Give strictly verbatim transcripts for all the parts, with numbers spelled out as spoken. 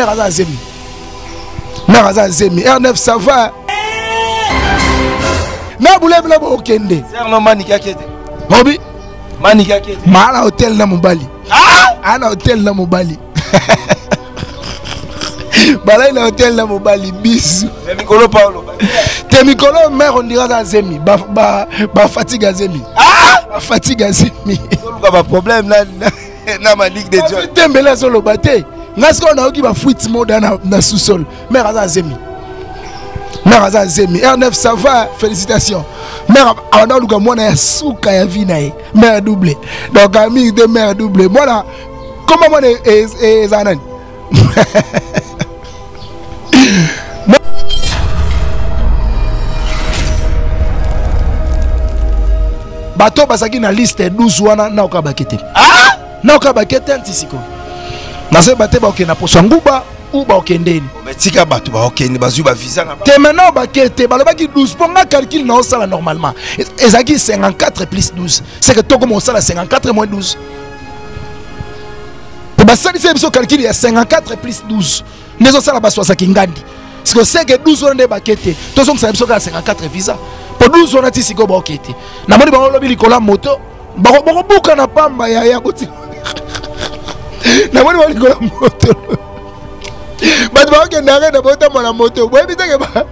mère aza zemi mère aza zemi R neuf ça va na boule bla bo kende c'est non manika kete obi manika kete mala hotel na mobali ah ana hotel na mobali bala na hotel na mobali bisu mais mikolo Paulo te mikolo mère on dira za zemi ba ba ba fatigue zemi ah ba fatigue zemi ko ba problème là na ma ligue de Dieu tembele solo baté ngasko na oki ba fuite moda na na sous-sol mère aza zemi mère aza zemi R neuf ça va félicitations mère ana luka mwana ya suka ya vina e mère double donc ami de mère double voilà comment moi est zanani bato basaki na liste douze wana na okabakete ah na okabakete antisiko naze baté ba okena poso nguba ou ba okendeni metika bato ba okende bazu ba visa na te maintenant bakete balobaki douze ponga calcul na osala normalement ezaki cinquante-quatre plus douze c'est que to comme osala cinquante-quatre moins douze te basali c'est biso calcul ya cinquante-quatre plus douze nezo sala ba soixante ngandi parce que c'est que douze on de bakete to so biso ka cinquante-quatre visa pour douze on ati siko ba okete na moni ba lobi likola moto ba ko buka na pamba ya ya koti na moni ba likola moto but ba okende arena bota mona moto bo ebiteke ba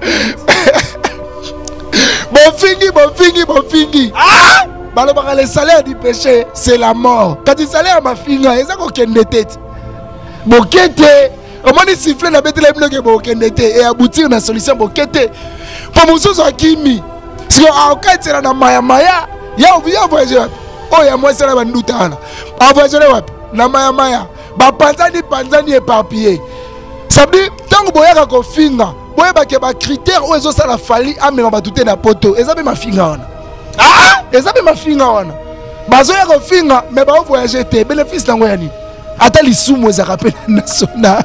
bon fingi bon fingi bon fingi ah balobaka le salaire du péché c'est la mort quand il salaire ma finga eza ko kende tete bokete omoni siffler na betela bloqué bokende te et aboutir na solution bokete pour mususu akimi si a okatira na maya maya ya obiya voyager oh ya moi sala banduta ana a voyager wapi na maya maya ba panzani panzani éparpillé ça veut dire tant que boyaka ko finga boyeba ke ba critère o ezo sala fali amema batute na poto ezabe ma finga wana ah ezabe ma finga wana bazo ya ko finga mais ba voyager te bénéfice nango ya ni ata lisumu ezaka pe national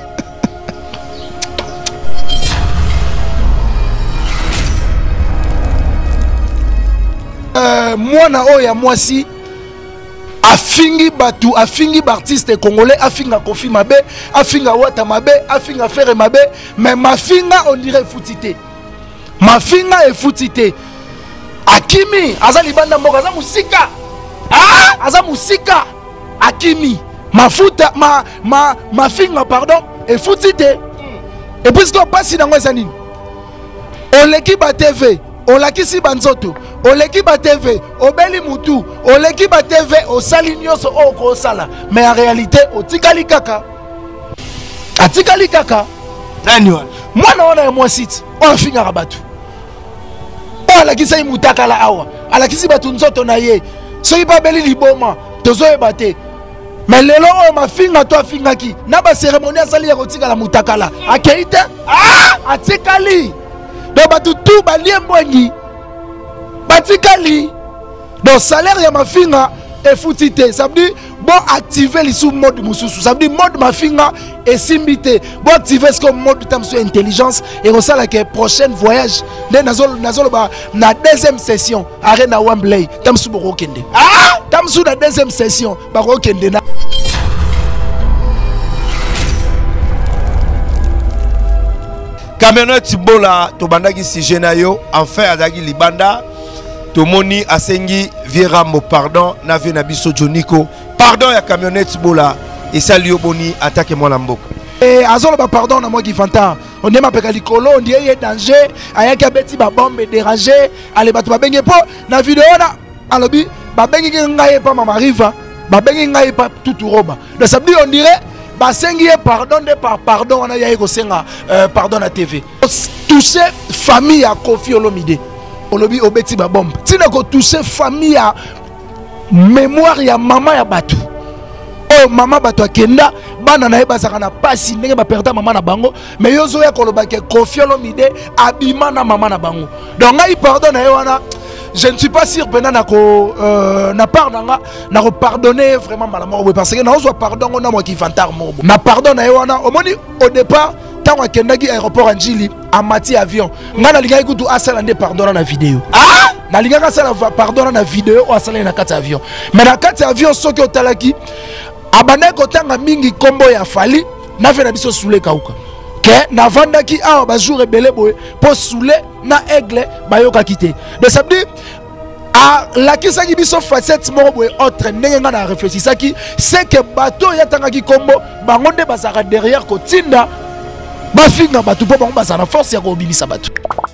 euh mwana oya mwasi afingi batu afingi artiste congolais afinga Kofi Mabe afinga Wata Mabe afinga Frère Mabe mais mafinga on dirait foutité mafinga est foutité akimi aza libanda mboka aza musika ah aza musika akimi mafuta ma ma mafinga pardon est foutité et puisque passe dans ngwesa nini on l'équipe à T V on lakisi banzoto oleki ba T V obeli mutu oleki ba T V osali nyoso oko osala mais en réalité otikali kaka atikali kaka nani wana mwana wana ya mwasiti on finga rabatu on lakisa imutaka la awa alakisi batu nzoto na ye so iba beli liboma tozo ebate mais lelo o mafinga to afingaki na ba cérémonie asali ya kotika la mutakala akeite ah atikali donc batu tout balie mbongi batikali donc salaire ya mafinga est foutité ça veut dire bon activer les sous mode mususu ça veut dire mode mafinga et simbité bon activer ce comme mode tamso intelligence et on sala que prochaine voyage de nazolo nazolo ba na deuxième session arena Wembley tamsu boko kende ah tamsu na deuxième session ba ko kende na camionnette bola to bandaki sujet na yo enfin azaki libanda to moni asengi Vierambo pardon na ve na biso Joniko pardon ya camionnette bola et sali yo boni attaque moi la mboka et azolo ba pardon na moi qui fanta on est ma peka likolo on dit il y a danger ayaki abeti ba bombe déranger ale batu ba benge po na vidéo na alobi ba bengi ngai pa mama riva ba bengi ngai pa tutu roba donc ça veut dire on dirait basengi pardon de par pardon on a yayi ko senga pardon na T V toucher famille à Kofi Olomide olobi obeti ba bombe tina ko toucher famille à mémoire ya maman ya batu oh maman batu akenda bana na ebasaka na pasi ndenge ba perda maman na bango mais yozo ya koloba ke Kofi Olomide abima na maman na bango donc ngai pardon na wana je ne suis pas sûr pendant na ko euh, na pardon na ko pardonner vraiment malamor parce que na ozo pardon on a moi qui fantar mo na pardon na wana au moni au départ tant que kendaki aéroport Anjili a mati avion ngana linga ikutu asala nde pardon na vidéo ah na linga ka sala pardon na vidéo o asala na kati avion mais na kati avion soki otalaki abana ko tanga mingi kombo ya fali na fe na biso soule kauka ke na vandaki awa ba jour ebele boye po soule na aigle bayoka kité donc ça veut dire a la kisaki biso facette moko boye autre ndenge nga na réfléchissaki c'est que bato yatangaki kombo bango nde bazaka derrière kotinda bafinga bato po bango bazana force ya kobimisa bato.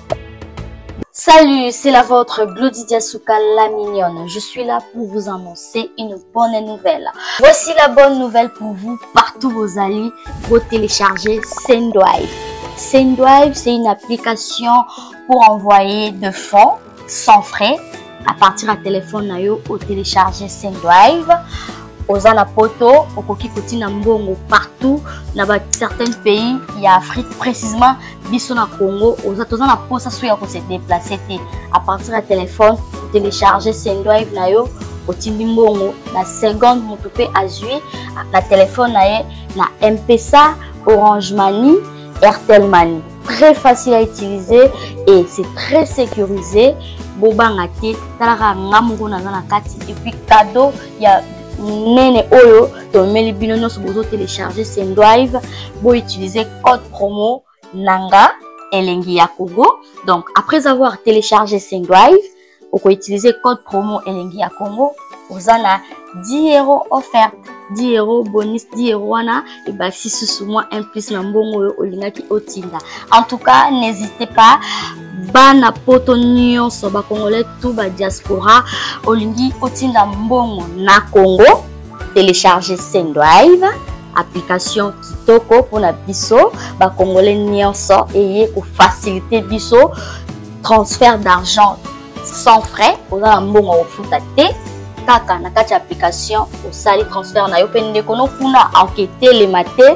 Salut, c'est la vôtre Glody Diasuka la mignonne. Je suis là pour vous annoncer une bonne nouvelle. Voici la bonne nouvelle pour vous, partout vos alliés, vous téléchargez Sendwave. Sendwave, c'est une application pour envoyer de fonds sans frais à partir à téléphone nayo au télécharger Sendwave. Ozana poto, okoki kotina mbongo partout dans certains pays, il y a Afrique précisément, biso na Congo, ozana posa suya ko se déplacer à partir à téléphone, télécharger Sendwave nayo, otindi mbongo na seconde motope azui na téléphone naye na M-Pesa, Orange Money, Airtel Money. Très facile à utiliser et c'est très sécurisé. Bobanga te, talaka ngamungo na na kati et puis cadeau, il y a nene oyo to meli bino no bozo télécharger Sendwave bo utiliser code promo nanga elengi ya Congo. Donc après avoir téléchargé Sendwave, on peut utiliser code promo elengi ya Congo, vous en a dix euros offert, dix euros bonus, dix euros wana et bah si sous moi un plus na mbongo olingaki otinda. En tout cas, n'hésitez pas bana poto nyonso ba congolais tout ba diaspora olingi otinda mbongo na Congo, télécharger Sendwave, application kitoko pour na biso ba congolais nyonso et pour faciliter biso transfert d'argent sans frais. Oza mbongo ofuta te kaka na kati application osali transfert na yo pende kono kuna enquêter les maté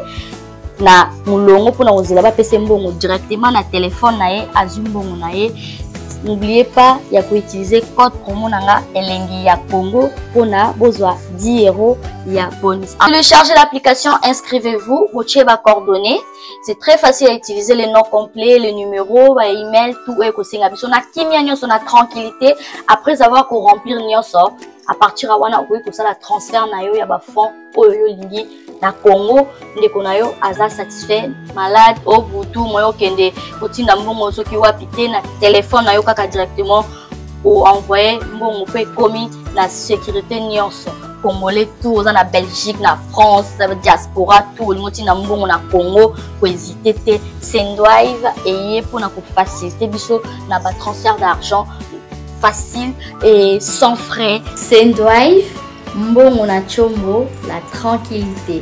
na mulongo pour na ozela ba pese mbongo directement na téléphone na ye azumbongo na ye. N'oubliez pas ya ko utiliser code promo nanga elengi ya Congo pour na bozwa dix euros ya bonus. Téléchargez l'application, inscrivez-vous, vous chez ba coordonnées. C'est très facile à utiliser, les noms complets, les numéros, ba email, tout est ko singa biso na kimia nyonso na tranquillité après avoir ko remplir nyonso. À partir à wana okoki kosala transfert na yo ya ba fonds oyo lingi na Congo ndeko na yo aza satisfait malade au butu moyo kende otinda mbongo soki wapi te na téléphone na yo kaka directement ou envoyer mbongo pe komi na sécurité nyonso congolais tout oza na Belgique na France diaspora tout le monde na mbongo na Congo ko hésiter te Sendwave et pour na ko faciliter biso na ba transfert d'argent facile et sans frais. Sendwave, mbongo na chombo, la tranquillité.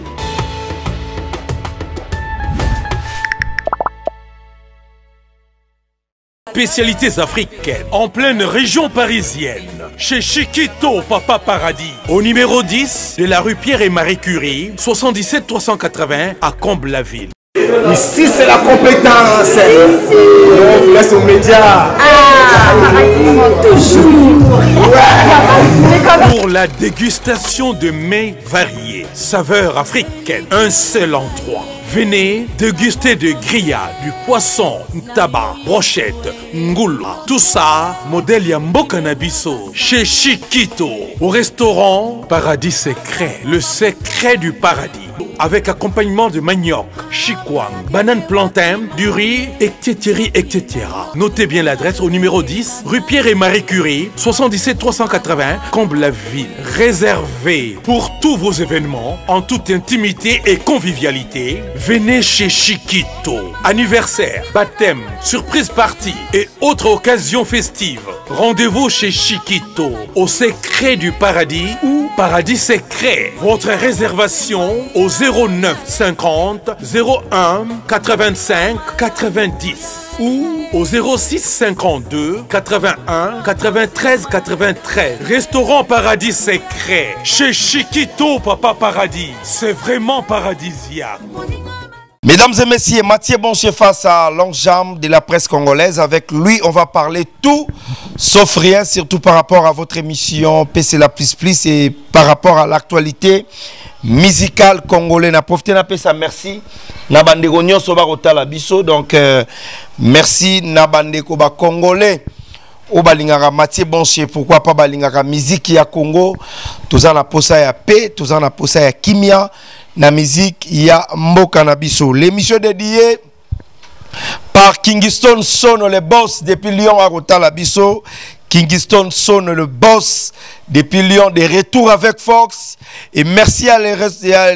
Spécialités africaines en pleine région parisienne, chez Chiquito Papa Paradis, au numéro dix de la rue Pierre et Marie Curie, soixante-dix-sept trois cent quatre-vingts à Comble-la-Ville. Ici c'est la compétence. On vous laisse aux médias. Ah, toujours. Ouais. Pour la dégustation de mets variés, saveurs africaines, un seul endroit. Venez déguster de grillades, du poisson, tabac, brochette, ngoula. Tout ça, modèle Yamboka Nabiso, chez Chiquito, au restaurant Paradis Secret, le secret du paradis. Avec accompagnement de manioc, chikwang, banane plantain, du riz, et cetera et cetera. Notez bien l'adresse au numéro dix, rue Pierre et Marie Curie, soixante-dix-sept trois cent quatre-vingts, Comble-la-Ville. Réservé pour tous vos événements, en toute intimité et convivialité, venez chez Chiquito. Anniversaire, baptême, surprise party et autres occasions festives. Rendez-vous chez Chiquito, au secret du paradis ou Paradis Secret. Votre réservation au zéro neuf cinquante zéro un quatre-vingt-cinq quatre-vingt-dix ou au zéro six cinquante-deux quatre-vingt-un quatre-vingt-treize quatre-vingt-treize. Restaurant Paradis Secret, chez Chiquito Papa Paradis. C'est vraiment paradisiaque. Mesdames et messieurs, Mathieu Boncher face à Longjam de la presse congolaise. Avec lui, on va parler tout sauf rien, surtout par rapport à votre émission P C La Plus Plus et par rapport à l'actualité musicale congolaise. Na profité na pesa merci. Na bandeko nyonso ba kotala biso. Donc euh, merci na bandeko ba congolais. O balingaka Mathieu Boncher, pourquoi pas balingaka musique ya Congo. Tous en a posa ya paix, tous en a posa ya kimia. na musique ya Mboka na biso. L'émission dédiée par Kingston Sono, le boss depuis Lyon à Rotala biso. Kingston Sono, le boss depuis Lyon, de retour avec Fox. Et merci à les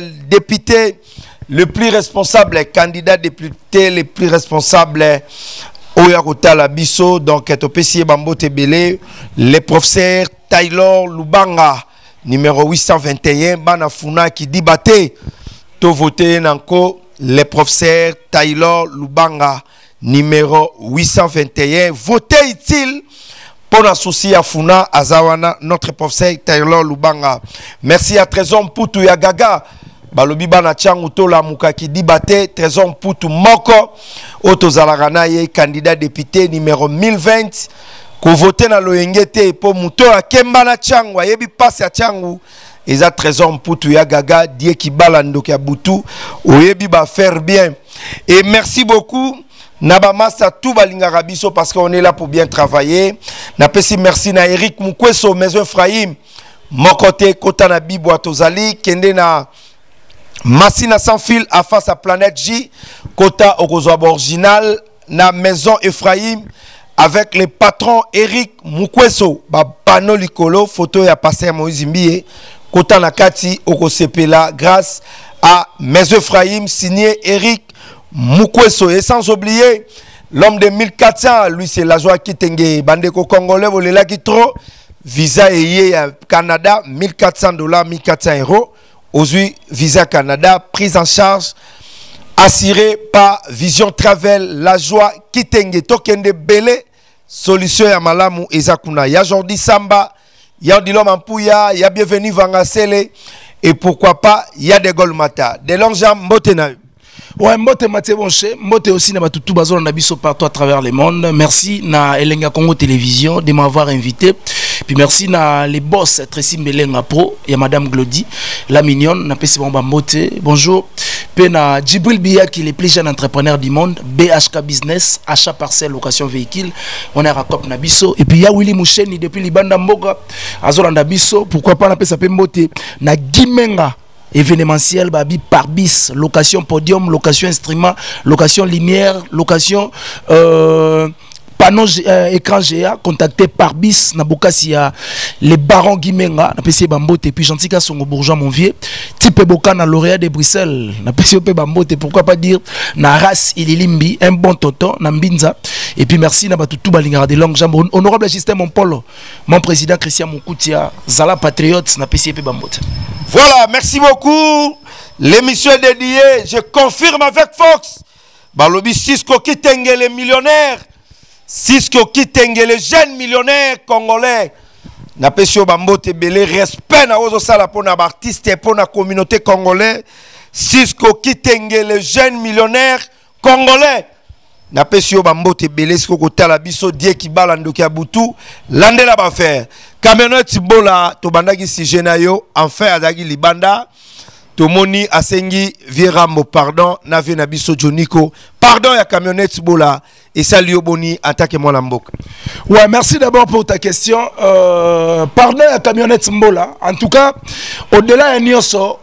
députés le plus responsable, les candidats députés les plus responsables Oyakota Labiso, donc Etopesi Bambo Tebele, le professeur Taylor Lubanga, numéro huit cent vingt et un, Banafuna qui dit baté, to voté nanko, le professeur Taylor Lubanga, numéro huit cent vingt et un, voté utile pour l'associer à Funa Azawana, notre professeur Taylor Lubanga. Merci à Trésor Poutou Yagaga. Balobi bana changu to la mukaki dibate Trésor Poutou Moko Otozalagana ye candidat député numéro mille vingt ko voté na loyengete po muto akemba na changu yebi passe ya changu eza Trésor Poutou ya gaga die kibala ndoki ya butu oyebi ba faire bien. Et merci beaucoup Naba Massa tout balingaka biso parce qu'on est là pour bien travailler. Na pesi merci na Eric Mukweso Maison Ephraim Mokote Kota na Bibo Tozali kende na Massina sans fil à face à Planète J, Kota Ogozoab original, na Maison Ephraim, avec le patron Eric Mukweso, ba pano likolo, photo ya passé à Moïse Mbie, Kota Nakati Okosepela, grâce à Maison Ephraim, signé Eric Mukweso. Et sans oublier, l'homme de mille quatre cents, lui c'est la joie qui tengue, Bandeko Congolais, volela qui trop, visa et Canada, mille quatre cents dollars, mille quatre cents euros. Aujourd'hui, Visa Canada, prise en charge, assurée par Vision Travel, la joie Kitenge, token de Belé, solution ya malamu ezakuna. Ya Jordi Samba, ya Dilom Ampouya, ya Bienvenue Vangasele, et pourquoi pas, ya de Golmata. De Longjam Motena. Ouais, Mbote Mathieu Bonché, Mbote aussi na batutu bazon na biso partout à travers le monde. Merci na Elenga Congo Télévision de m'avoir invité. Puis merci na les boss Tracy Melenga Pro et madame Glody la mignonne na pesi bomba Mbote. Bonjour. Puis na Djibril Biya qui est le plus jeune entrepreneur du monde, B H K Business, achat parcelle, location véhicule. On est à Rakop na biso et puis ya Willy Moucheni depuis Libanda Mboka azolanda biso, pourquoi pas na pesa pe Mbote na Gimenga événementiel babi par bis, location podium, location instrument, location lumière, location euh, panneau euh, écran géant, contacté par bis na bokasi ya les barons Gimenga na pesi bambote et puis Gentika Songo Bourgeois mon vieux type boka na lauréat de Bruxelles na pesi pe bambote, pourquoi pas dire na race Ililimbi, un bon tonton na Mbinza. Et puis merci na batutu balingara de longue jambe honorable Justin mon polo, mon président Christian Moukoutia Zala patriote na pesi pe bambote. Voilà, merci beaucoup. L'émission est dédiée, je confirme avec Fox. Balobi Cisco Kitenge les millionnaires. Cisco Kitenge les jeunes millionnaires congolais. Na pesio bambote belé respect na ozo sala pour na artiste et pour na communauté congolaise. Cisco Kitenge les jeunes millionnaires congolais. Na pesio bambote belé Cisco kotala biso die ki balando ki abutu landela ba faire. Camionnette bola to bandaki si jenayo enfin adagi libanda to moni asengi virambo pardon na vie na biso Joniko pardon ya camionnette bola et salut boni attaque moi la mboka. Ouais, merci d'abord pour ta question. Euh, pardon ya camionnette bola, en tout cas au-delà de Nyoso,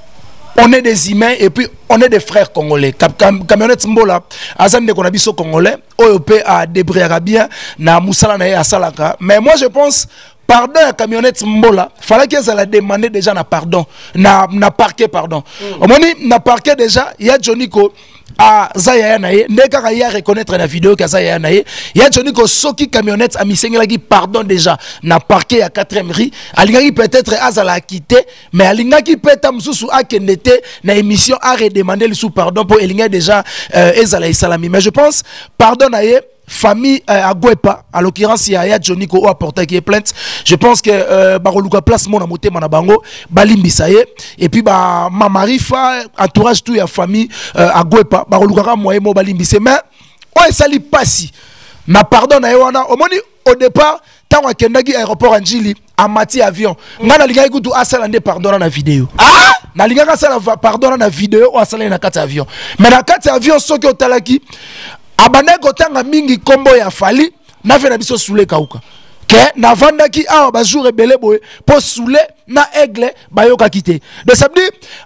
on est des humains et puis on est des frères congolais. Camionnette Mbola, Azam de Konabiso congolais, O P a débriera bien, na Moussala na Salaka. Mais moi je pense, pardon à camionnette Mbola, fallait qu'elle la demandé déjà na pardon, na na parquet pardon. Au moins na parquet déjà, il y a Joniko à Zaya naye, ndeka ya reconnaître la vidéo que Zaya naye, il y a Joniko soki camionnette a misengela pardon déjà na parquet à quatrième rue, alingaki peut-être azala quitté, mais alingaki peut-être msusu akendete na émission a redemander le sous pardon pour elinga déjà euh, ezala isalami. Mais je pense pardon naye famille euh, à Gwepa, à l'occurrence il y a Johnny Ko a porté qui est plainte. Je pense que euh, Baroluka place mon amoté manabango balimbi ça y est et puis bah ma marifa entourage tout ya famille euh, à Gwepa Baroluka moyen mo balimbi c'est mais on sali passi na pardon na wana au moni au départ tant akendaki aéroport Anjili a mati avion ngana linga ikutu asala nde pardon na vidéo ah na linga asala pardon na vidéo ou asala na carte avion mais na carte avion soki otalaki abane kotanga mingi kombo ya fali na fe na biso soule kauka ke na vandaki awa ba jour ebele boye po soule na aigle bayoka kité de ça veut dire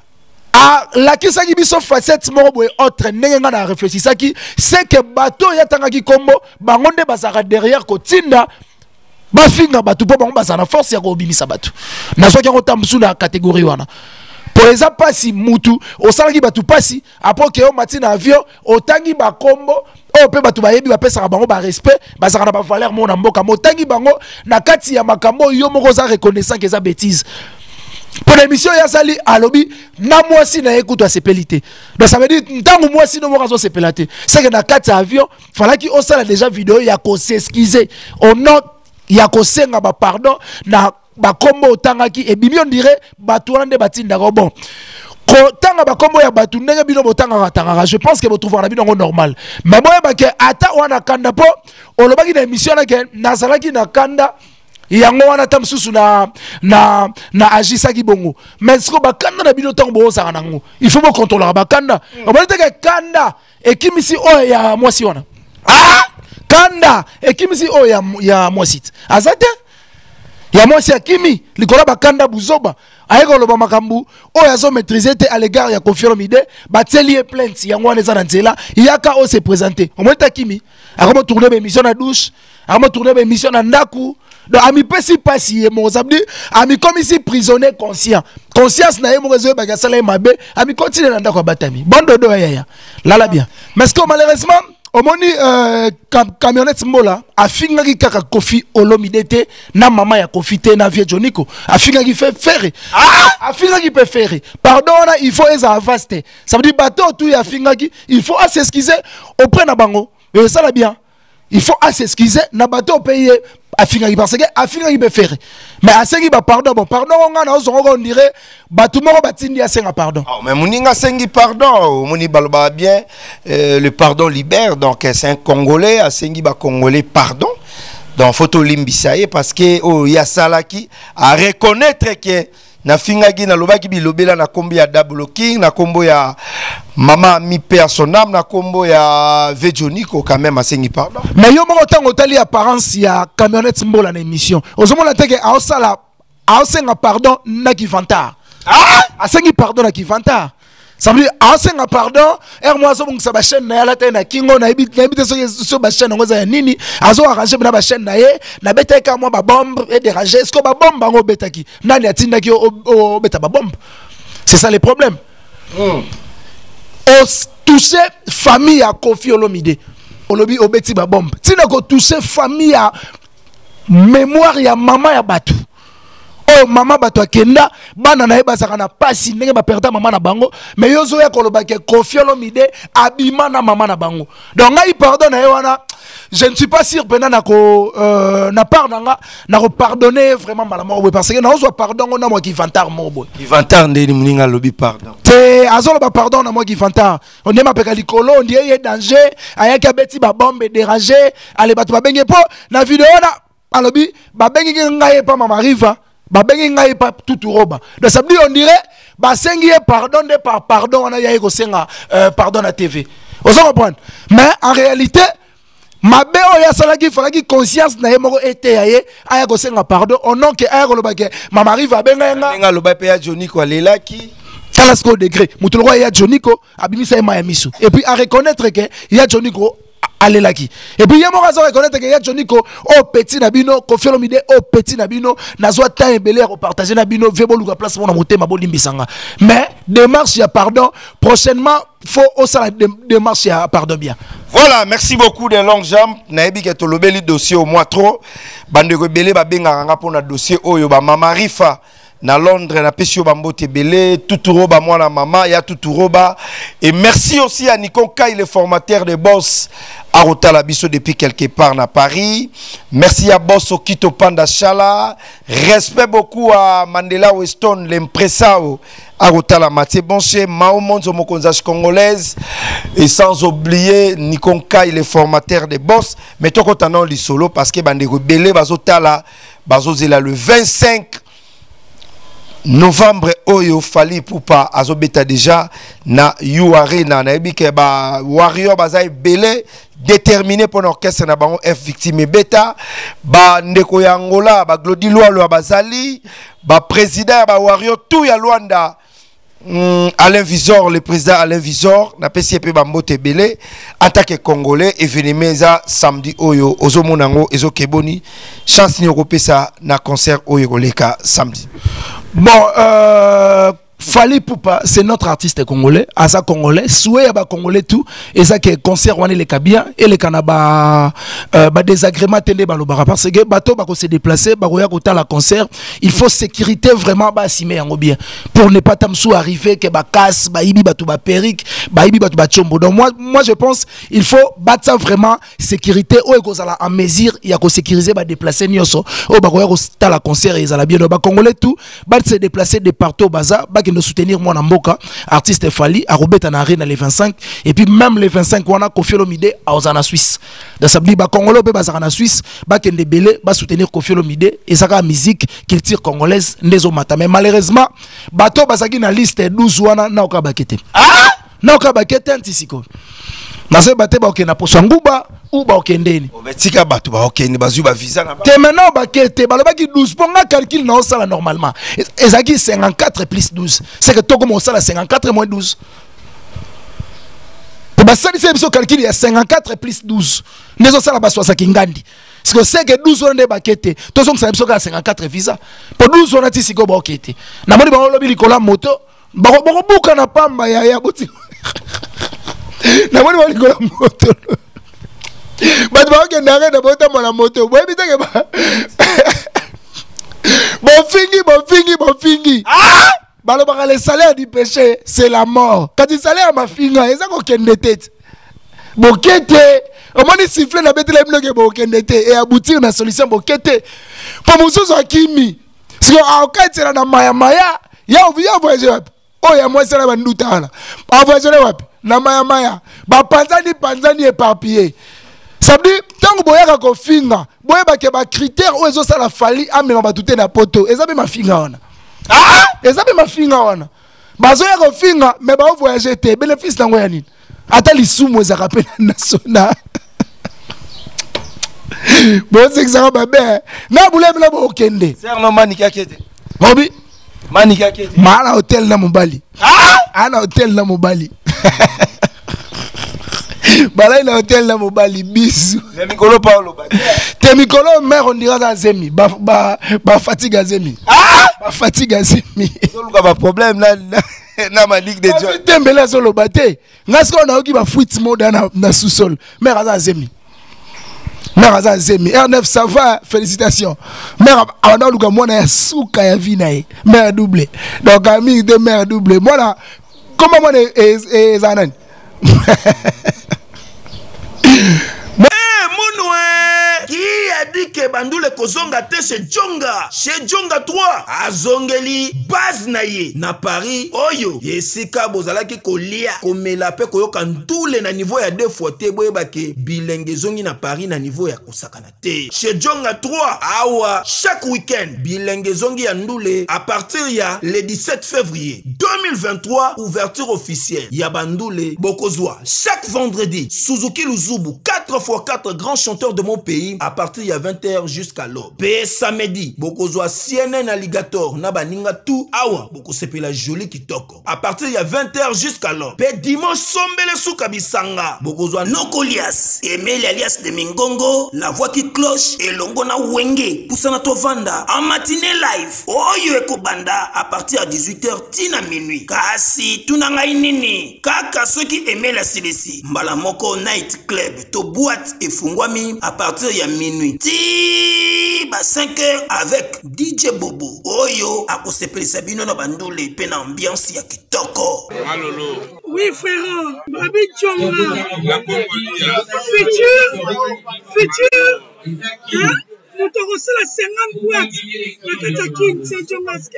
Ah, la qui s'agit biso facette moko autre nenga na réfléchir ça qui c'est que bateau ya tanga ki kombo bangonde basaka derrière ko tinda ba finga bateau po bango basana force ya ko bimisa bateau na so ki ko tambusu na catégorie wana pour exemple pasi mutu o sala ki bateau pasi après que o matina avion o tangi ba kombo o pe bateau ba yebi ba pesa bango ba respect basaka na ba valeur mo na mboka mo tangi bango na kati ya makambo yo moko za reconnaissant que ça bêtise. Pour l'émission, il y a sali alobi na moi si na écoute à sepelité. Donc ça veut dire tant que moi si no moi so sepelité. C'est que dans quatre avions, fallait qu'il on sala déjà vidéo, il y a qu'on s'excuser. On note il y a qu'on senga ba pardon na ba kombo tangaki et bimi on dirait bato ande batinda ko bon. Ko tanga ba kombo ya bato ndenge bino botanga tanga. Je pense que vous trouvez na bino normal. Mais moi ba ke ata wana kanda po olobaki na émission na ke na salaki na kanda yango wana tam susu na na na agisa ki bongo mais ce que bakanda na bino tango bo saka nango il faut mo contrôler bakanda on va dire que kanda et kimisi o ya mwasi wana ah kanda et kimisi o ya ya mwasi azate ya mwasi akimi likola bakanda buzoba ayeko loba makambu o ya zo maîtriser te à l'égard ya confirmide bateli e plainte yango wana za na nzela yaka o se présenter on va dire kimi akoma tourner be mission na douche akoma tourner be mission na ndaku. Donc, ami pesi pasi mon sabdi, ami comme ici prisonnier conscient. Conscience na yemo réseau bagasala mabe, ami continue nanda ko batami. Bon dodo ya là là bien. Mais ce que malheureusement, au moni euh, camionnette mola a finga ki kaka Kofi Olomidete na mama ya Kofi te na vie Joniko. A finga ki fait faire. Ah, a finga ki peut faire. Pardon là, il faut eza vaste. Ça veut dire bateau tout ya finga ki, il faut s'excuser auprès na bango. Mais ça là bien. Il faut s'excuser na bateau payer afinga parce que afinga peut faire mais asengi ba pardon bon pardon on a on dirait batou moko batindi asenga pardon oh mais moninga sengi pardon moni baloba bien euh, le pardon libère donc c'est un congolais asengi ba congolais pardon donc photo limbisaye parce que oh ya salaki à reconnaître que na fingaki na lobaki bilobela na kombo ya double king na kombo ya mama mi père son âme na kombo ya Vejoniko quand même asengi pardon mais yo moko tango tali apparence ya camionnette mbola na émission ozomona teke a sala a senga pardon na Kivanta ah asengi pardon na Kivanta ça veut dire asenga pardon er moi so bungisa ba chaîne na ya la na kingo na ibit na ibit so so ba chaîne ngoza ya nini azo arranger na ba chaîne na ye na beteka moi ba bombe et déranger est-ce que ba bombe ngo betaki nani atindaki o beta ba bombe c'est ça les problèmes mm. O toucher famille à Kofi Olomide olobi obeti ba bombe tina ko toucher famille à mémoire ya maman ya batu. Oh maman bato akenda bana na eba saka na pasi ndenge ba perda maman na bango mais yozo ya koloba ke Kofi Olomide abima na maman na bango donc ngai pardon na wana je ne suis pas sûr pendant na ko euh, na pardon na ko pardonner vraiment malamu parce que na ozo pardon na moi qui vantar mo boy qui vantar ndeni muninga lobi pardon te azolo ba pardon na moi qui vantar on est ma peka likolo on dit y danger ayaka beti ba bombe déranger ale bato ba benge po na vidéo na alobi ba benge ngai pa mama riva ba bengi ngai pa tout roba donc ça veut dire on dirait ba sengi pardon de par pardon on a yai ko senga euh, pardon à T V on se comprend mais en réalité ma be o ya sala ki fala ki conscience na yemo été yaye aya ko senga pardon on non que aya ko loba ke mama riva benga nga nga loba pe ya Joniko alela ki kala sko degré mutulwa ya Joniko abimisa ema ya misu et puis à reconnaître que ya Joniko alelaki et puis yemo razo reconnaître que ya Joniko au petit nabino Kofi Olomide au petit nabino nazwa temps ebele ko partager nabino vebolu ka place mona motema bolimbisanga mais démarche ya pardon prochainement faut aussi la démarche ya pardon bien. Voilà, merci beaucoup de longues jambes. Naebi ke tolobeli dossier au moins trop. Bande ko belé ba benga nga pona dossier oyo ba mama Rifa na Londres na pesio bambote belé tuturo ba mwana mama ya tuturo ba et merci aussi à Nikon Kai le formateur de Boss à Rotala Bisso depuis quelque part na Paris. Merci à Boss Okito Panda Chala. Respect beaucoup à Mandela Weston l'impressao à Rotala Mathieu Bonché Mao Monzo Mokonzage congolaise et sans oublier Nikon Kai le formateur de Boss mais toko tanon li solo parce que bande belé bazotala bazozela le vingt-cinq novembre oyo fali poupa azobeta déjà na U Arena na ebike ba warrior bazai belé déterminé pour l'orchestre na bango F victime beta ba ndeko ya Angola ba Glody Lwalo bazali ba président ba warrior tout ya Luanda Mm, Alain Visor, le président Alain Visor, n'a pas si peu bambo tebele, en tant que Congolais, et venimeza samedi oyo, ozo monango, ezo keboni, chance ni européen ça, na concert oyo goleka samedi. Bon, euh, Fally Poupa, c'est notre artiste congolais, asa congolais, souhait à ba congolais tout, et ça que concert wane le kabia, et le kanaba euh, ba désagrément télé ba lobara, parce que bateau ba ko se déplacer, ba koya kota la concert, il faut sécurité vraiment ba simer en bien, pour ne pas tamsou arriver que ba casse, ba ibi ba tout ba perique, ba ibi ba tout ba chombo. Donc moi, moi je pense, il faut battre ça vraiment sécurité, ou e kozala en mesure, il y a ko sécuriser ba déplacer nyoso, ou ba koya kota la concert, et zala bien, donc ba congolais tout, ba se déplacer de partout au bazar, ba de soutenir moi Mboka artiste Fally à Robert en arène les vingt-cinq et puis même les vingt-cinq on a Koffi Olomide à Ozana Suisse dans sa ba congolais be bazana Suisse ba kende belé ba soutenir Koffi Olomide et ça la musique culture congolaise ndezo mata mais malheureusement bato bazaki na liste douze wana na oka bakete ah na oka bakete antisiko na se baté ba okena poso nguba ou ba okendeni obetika bato ba okende bazu ba visa na ba te maintenant bakete balobaki douze pour nga calcul na osala normalement ezaki cinquante-quatre plus douze c'est que to comme osala cinquante-quatre moins douze pour basali c'est biso calcul ya cinquante-quatre plus douze nezo sala ba soixante ngandi parce que c'est que douze on de bakete to so ça biso ka cinquante-quatre visa pour douze on ati siko ba okete na moni ba lobi likola moto ba ba buka na pamba ya ya buti na moni ba likola moto but ba okende arena bota mona moto boy bitake ba bon fingi bon fingi bon fingi ah balo ba le salaire du péché c'est la mort quand il salaire ma finga eza ko kende tete bokete au moins siffler na betele bloqué bokende tete et aboutir na solution bokete pour mususu akimi si on akatira na maya maya ya ya voyage wapi oh ya moi sala banduta na ba voyage wapi na maya maya ba panzani panzani éparpillé. Ça veut dire, tant que boyaka ko finga, boyeba ke ba critère ou ezo sala Fally amema batute na poto, ezabe ma finga wana. Ah, ezabe ma finga wana. Bazo ya ko finga, mais ba voyager te, bénéfice nango ya nini? Ata lisumu ezaka pe na sona. Bon c'est que ça ba be. Na boulem na bo okende. Ser no mani kakete. Hobi, mani kakete. Mala hotel na Mobali. Ah, ana hotel na Mobali. Balai na hotel na Mobali bisou. Le mikolo Paulo ba. Te mikolo mère on dira za zemi ba ba ba fatigue zemi. Ah ba fatigue zemi. Soluka ba problème na na ma ligue de Dieu. Tembela solo baté. Ngasko na oki ba fuite moda na na sous-sol. Mère za zemi. Mère za zemi. R neuf ça va, félicitations. Mère ana luka mona ya suka ya vinae. Mère doublé. Donc ami de mère doublé. Moi là comment moi est est zanan. Qui a dit que Bandoule Kozonga te chez Djonga, chez Djonga trois, à Zongeli, base naye, na Paris, oyo, yesika bozala ki kolia, komela pe koyoka ndoule na niveau ya deux fois te, boye bake, bilenge zongi na Paris na niveau ya kosakana te. Chez Djonga trois, awa, chaque week-end, bilenge zongi ya ndoule, à partir ya le dix-sept février deux mille vingt-trois, ouverture officielle, ya Bandoule, Bokozwa, chaque vendredi, Suzuki Luzubu, quatre fois quatre grands chanteurs de mon pays, à partir de vingt heures jusqu'à l'aube. P samedi, Bokozwa C N N Alligator, Nabaninga tout, awa, Boko sepe la jolie kitoko. À partir de vingt heures jusqu'à l'aube. P dimanche, Sombele Soukabisanga, Bokozwa Nokolias, Emile alias de Mingongo, la voix qui cloche, et Longona Wenge, Poussana Tovanda, en matinée live, Oyo Eko Banda, à partir de dix-huit heures, Tina minuit. Kasi, Tunanga Inini, Kaka, ceux qui aimaient la Silesi, Mbalamoko Night Club, To boîte et Fungwami, à partir de minuit. Ti ba cinq heures avec D J Bobo. Oyo akosepeli sabino na bandole pe na ambiance ya kitoko. Malolo. Oui frère, Babi Djonga. La Congolia. Futur, futur. Hein? Nous te reçons la cinquante boîtes. La Katakin, c'est Djonga.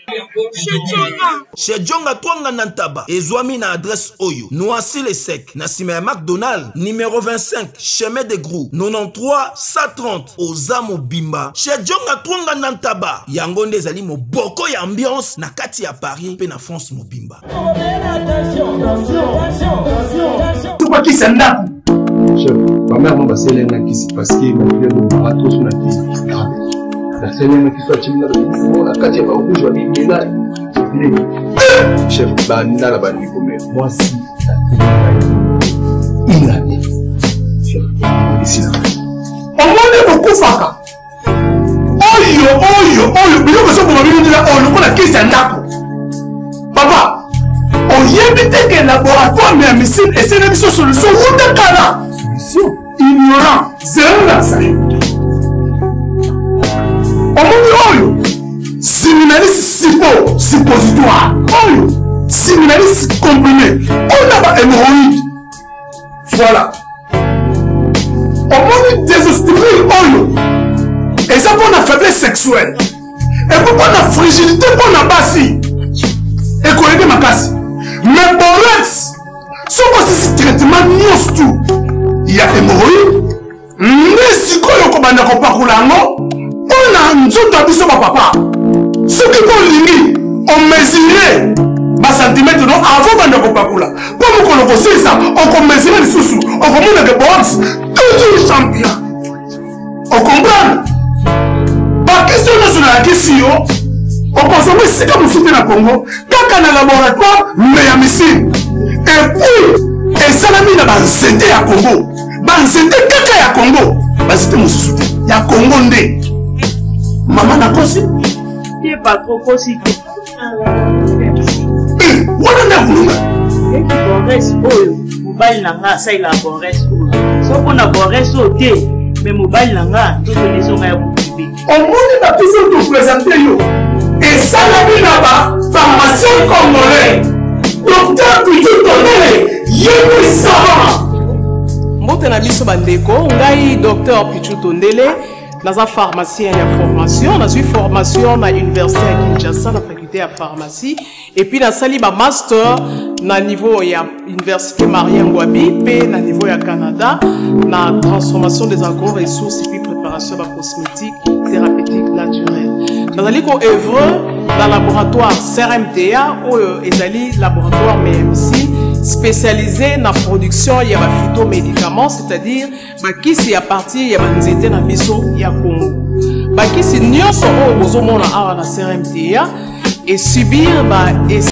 Chez Djonga Twanga Nantaba, Ezwami na adresse Oyo, Noisy le Sec, Nassime McDonald, numéro vingt-cinq, chemin de Grou, quatre-vingt-treize cent trente, Ozamo Bimba. Chez Djonga Twanga Nantaba, Yangonde Zali mo boko ya ambiance, na kati ya Paris, pe na France mo Bimba. Attention, attention, attention, attention. Tout pas qui s'en a. Ma mère m'a passé l'un qui s'est passé, ma fille m'a pas tous na qui. semaine qui soit timide on a quatre pas rouge on dit là chef banda la bandi comme moi si il a dit ici là on m'a beaucoup faka oyo oyo oyo bilo ko so ko mabini là on ko la kisa ndako papa on y évite que laboratoire mais missile et c'est une solution ou de kala solution ignorant zéro la ça on oyo séminaliste suppo suppositoire oyo séminaliste comprimé on a pas hémorroïde voilà on m'a désostérile oyo et ça pour la faiblesse sexuelle et pour la fragilité pour la bassi et qu'on aide ma casse mais borex ce que traitement nyos tout il y a hémorroïde mais si qu'on commande qu'on parcourt là-haut on a un autre abisso papa ce qui qu'on limite on mesurait bas centimètre non avant de qu'on parcourt là pour qu'on le sait ça on qu'on mesurait les sous on commande que box toujours champion on comprend pas question nationale question on consomme si comme soutien na Congo kaka na laboratoire mais ya missile et puis et salami na banzete ya Congo banzete kaka ya Congo banzete mususu ya Congo nde maman na kosi il pas trop kosi eh wana na kulunga et Boris oyo mobile nanga ça il a Boris oyo so qu'on a Boris o te mais mobile nanga to connaissons ya boubi on monte la personne pour présenter yo et ça la vie là-bas pharmacien congolais docteur Pichu Tondele yebi savant mbote na biso bandeko ngai docteur Pichu Tondele naza pharmacien ya formation na suis formation na université ya Kinshasa na faculté ya pharmacie et puis na sali ba master na niveau ya université Marien Ngouabi pe na niveau ya Canada na transformation des agro-ressources et puis préparation de cosmétiques thérapeutiques naturelles. Nous allons œuvrer dans le laboratoire C R M T A ou ezali laboratoire M M C spécialisé dans la production de phytomédicaments, c'est-à-dire qui c'est à partir de nzete na biso ya Congo. Qui c'est nyonso o bozomona awa na C R M T A et subir ba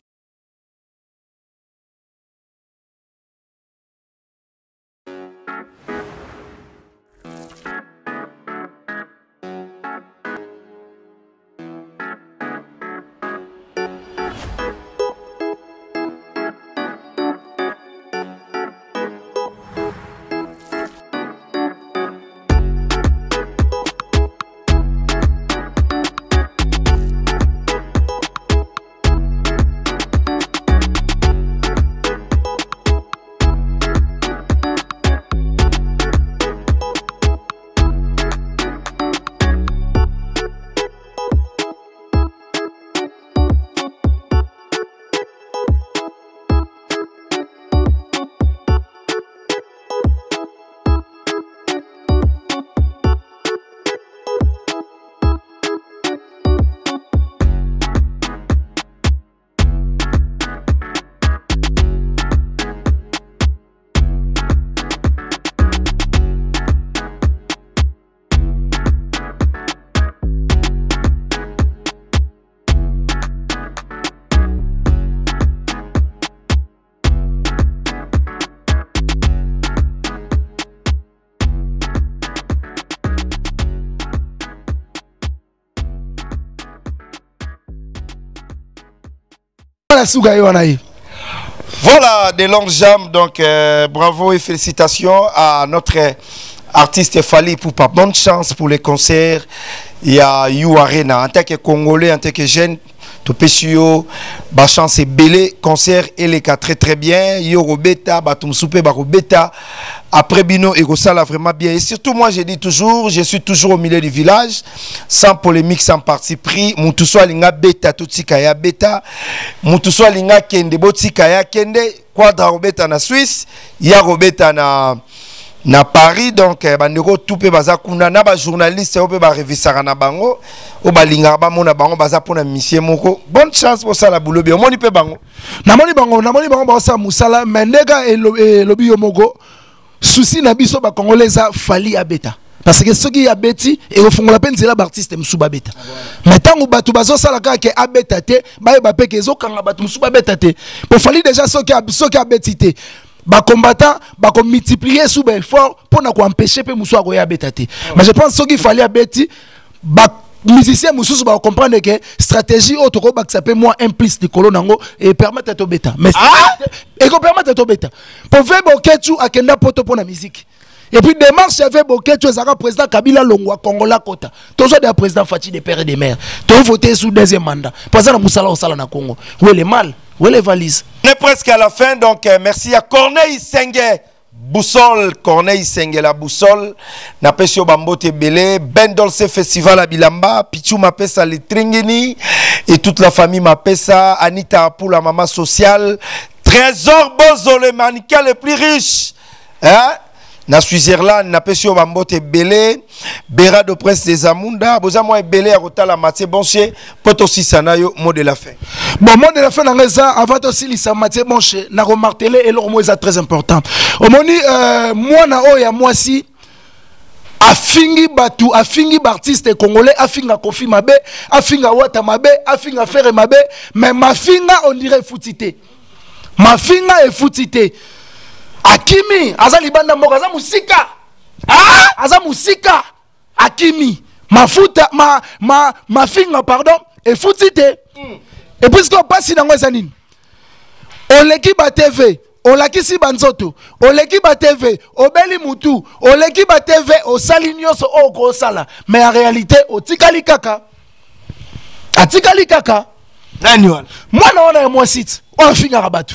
Voilà, des longues jambes, donc euh, bravo et félicitations à notre artiste Fally Ipupa. Bonne chance pour les concerts. Il y a You Arena. En tant que Congolais, en tant que jeune, tu peux sur la chance et belé concert et les cas très très bien. Yo Robeta, Batum Soupe, Barobeta. Après Bino et Gossala vraiment bien. Et surtout, moi, je dis toujours, je suis toujours au milieu du village, sans polémique, sans parti pris. Moutouswa linga beta, tutikaya beta. Moutouswa linga kende, botikaya kende. Quadra Robeta na Suisse, ya Robeta na na Paris. Donc, bandeko tout pe baza kuna na ba journaliste ou pe ba revisara na bango. O ba linga ba mona bango baza pona mission moko. Bonne chance pour ça la boulot bien. Moni pe bango. Na moni bango, na moni bango ba sa musala menega et lobi yomogo. Souci na biso ba congolais Fally abeta. parce que ceux qui a bêti et au fond la peine c'est là artiste msuba beta mais tant que batu bazo sala ka ke abeta te ba ba pe ke zo kanga batu msuba beta te pour fali déjà ceux qui a ceux qui a betité ba combattant ba ko multiplier sous bel fort pour na ko empêcher pe musu ko ya beta te mais je pense ceux qui fallait abeti ba musicien mususu ba comprendre que stratégie auto ko ba s'appelle moi implice de colonango et permettre to beta mais et ko permettre to beta pour faire boketu akenda poto pour la musique. Et puis démarche avait beaucoup de choses. Président Kabila Longwa Congola Kota. Toujours des présidents Fati des pères et des mères. Tout voté sous deuxième mandat. Président Moussala au Sala na Congo. Où est les mal? Où est les valises? On est presque à la fin, donc euh, merci à Corneille Sengue. Boussole, Corneille Sengue, la boussole. Napesio Bambote Belé, Ben Dolce Festival à Bilamba, Pichou Mapesa les Tringeni, et toute la famille Mapesa, Anita pour la maman sociale, Trésor Bozo, le mannequin le plus riche. Hein? Na Switzerland, na pesio Bambote Belé, Bera de Prince des Amunda, Bozamo et Belé à Rotala Mathieu Bonché, Potosi Sanayo, mot de la fin. Bon, mot de la fin, avant aussi, Lisa Mathieu Bonché, na remartelé et leur mot est très important. Au moni, moi, na oya, moi si, afingi batu, afingi artiste congolais, afinga Kofi Mabe, afinga Wata Mabe, afinga Ferre Mabe, mais ma finga, on dirait foutité. Ma finga est foutité. Akimi, azali banda mboka, aza musika. Ah, aza musika. Akimi, ma futa, ma, ma, ma finga, pardon, et foutite. Mm. Et puisqu'on passe dans les années, on l'équipe à T V, on l'équipe si banzoto, on l'équipe à T V, on beli mutu, on l'équipe à T V, on salignos au gros sala. Mais en réalité, on tikali kaka. A tikali kaka. Moi, non, on a un site, on finga rabatu.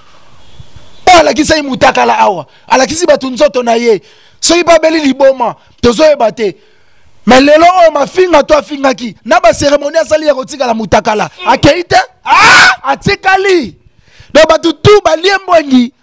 ala kisa imutaka la awa ala kisi batunzoto na ye so iba beli liboma tozo ebate mais lelo o mafinga to afinga ki na ba cérémonie asali ya kotika la mutaka la akeite ah atikali do batu tu ba liembongi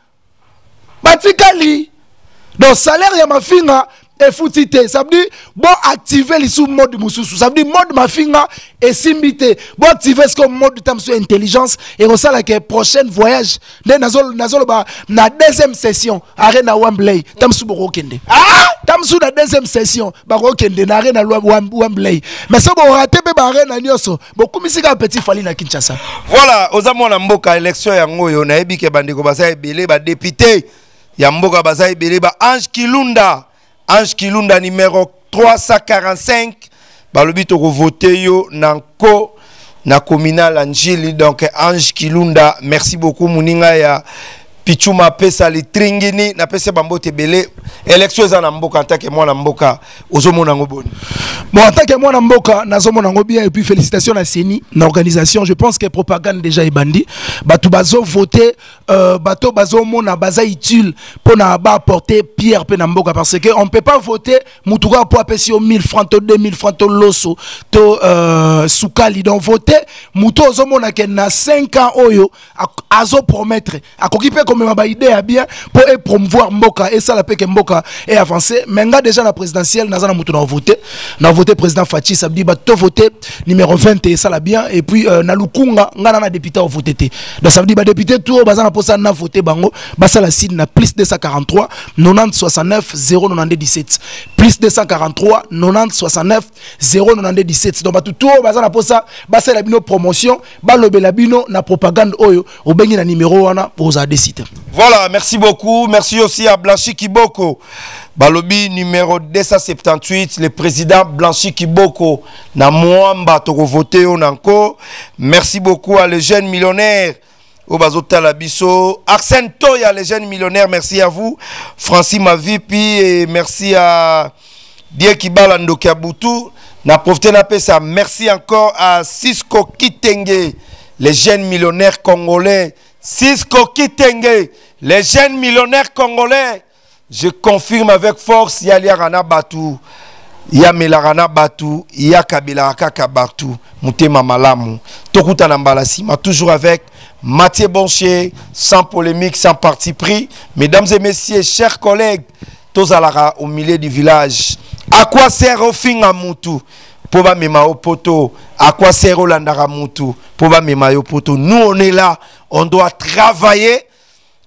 batikali do salaire ya mafinga et foutité ça veut dire bon activer les sous mode mususu ça veut dire mode mafinga et simbité bon activer ce comme mode tam sur intelligence et on sait que prochaine voyage les nazol nazol ba na deuxième session arena Wembley tam sou boko kende ah tam sou na deuxième session ba ko kende na arena Wembley mais ça bon raté be ba arena nyoso beaucoup misika petit fali na Kinshasa voilà ozamo na mboka élection ya ngoyo na ebike bandeko basa ebele ba député ya mboka basa ebele ba Ange Kilunda Ange Kilunda numéro trois cent quarante-cinq. Balobi toko voté yo nanko na communal Angeli donc Ange Kilunda merci beaucoup muninga ya Pichuma pesa li tringini na pesa bambote belé élection za na mboka en tant que moi na mboka ozomona ngo boni. Bon en tant que moi na mboka nazomona ngo bien et puis félicitations à Seni na organisation je pense que propagande déjà est bandi batu bazo voter euh, bato bazo mona baza utile pour na ba apporter pierre pe na mboka parce que on peut pas voter mutuka pour apesi mille francs to deux mille francs to loso to euh, soukali donc voter muto ozomona que na cinq ans oyo azo promettre akokipe comme ma idée à bien pour promouvoir mboka et ça la paix que mboka est avancé mais nga déjà la présidentielle n'a pas mutu na voter na voté président Fachi ça dit bah to voté numéro vingt et ça la bien et puis euh, na lukunga nga na député au voté donc ça veut dire bah député tout baza na posa na voté bango bah ça la signe na plus deux cent quarante-trois quatre-vingt-dix soixante-neuf zéro neuf dix-sept plus deux cent quarante-trois quatre-vingt-dix soixante-neuf zéro neuf dix-sept donc bah tout tout baza na posa bah c'est la bino promotion bah lobela bino na propagande oyo au bengi na numéro wana pour za décider. Voilà, merci beaucoup. Merci aussi à Blanchi Kiboko. Balobi numéro deux cent soixante-dix-huit, le président Blanchi Kiboko. Na Mwamba toko voté onanko. Merci beaucoup à les jeunes millionnaires. Obazota Labiso. Arsène Toya, les jeunes millionnaires, merci à vous. Francis Mavipi et merci à Diekibala Ndokiabutu. Na profité na pesa. Merci encore à Cisco Kitenge, les jeunes millionnaires congolais. Cisco Kitenge, les jeunes millionnaires congolais, je confirme avec force, il y a Liarana Batu, il y a Melarana Batu, il y a Kabila Kaka Batu, Moutema Malamu, Tokuta Nambalasima, toujours avec Mathieu Bonché, sans polémique, sans parti pris. Mesdames et messieurs, chers collègues, tous à la au milieu du village, à quoi sert au fin à Moutou? Poba Memao Poto, à quoi sert au Landara Moutou? Poba Memao Poto, nous on est là, on doit travailler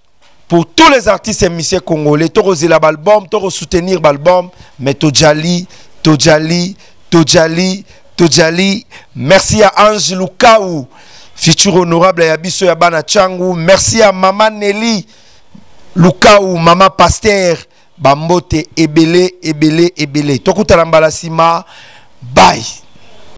pour tous les artistes et musiciens congolais, tu as l'album, tu as soutenir l'album, mais Tojali, Tojali, Tojali, Tojali. Merci à Ange Lukaou, futur honorable à Yabiso Yabana Changu. Merci à Maman Nelly Lukaou, Maman Pasteur, Bambote, Ebele, Ebele, Ebele. Tokuta Lambalasima, bye.